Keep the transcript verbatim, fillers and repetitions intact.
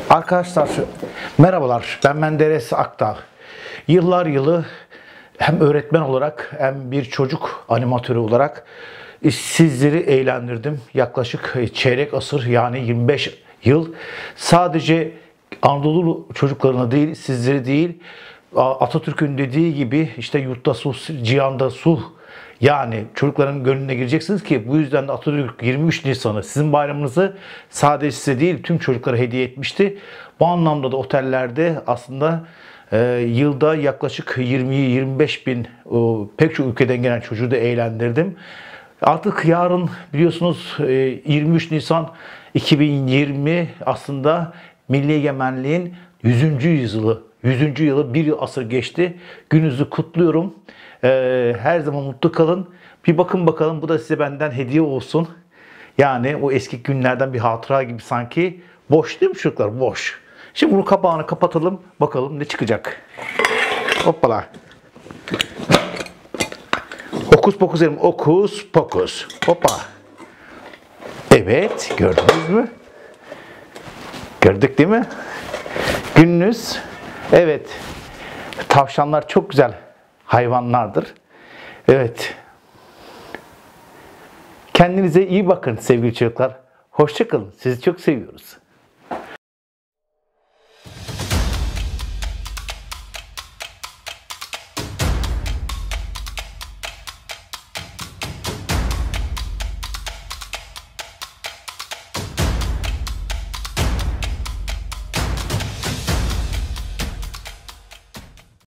Arkadaşlar merhabalar, ben Menderes Akdağ. Yıllar yılı hem öğretmen olarak hem bir çocuk animatörü olarak sizleri eğlendirdim. Yaklaşık çeyrek asır, yani yirmi beş yıl sadece Anadolu çocuklarına değil, sizleri değil, Atatürk'ün dediği gibi işte yurtta sulh, cihanda sulh. Yani çocukların gönlüne gireceksiniz ki bu yüzden de Atatürk yirmi üç Nisan'ı, sizin bayramınızı sadece size değil tüm çocuklara hediye etmişti. Bu anlamda da otellerde aslında e, yılda yaklaşık yirmi yirmi beş bin o, pek çok ülkeden gelen çocuğu da eğlendirdim. Artık yarın biliyorsunuz e, yirmi üç Nisan iki bin yirmi aslında Milli Egemenliğin yüzüncü yılı. yüzüncü yılı, bir yıl asır geçti. Gününüzü kutluyorum. Ee, her zaman mutlu kalın. Bir bakın bakalım, bu da size benden hediye olsun. Yani o eski günlerden bir hatıra gibi sanki. Boş değil mi çocuklar? Boş. Şimdi bunu kapağını kapatalım. Bakalım ne çıkacak. Hoppala. Okus pokus elim. Okus pokus. Hoppa. Evet. Gördünüz mü? Gördük değil mi? Gününüz. Evet. Tavşanlar çok güzel hayvanlardır. Evet. Kendinize iyi bakın sevgili çocuklar. Hoşça kalın. Sizi çok seviyoruz.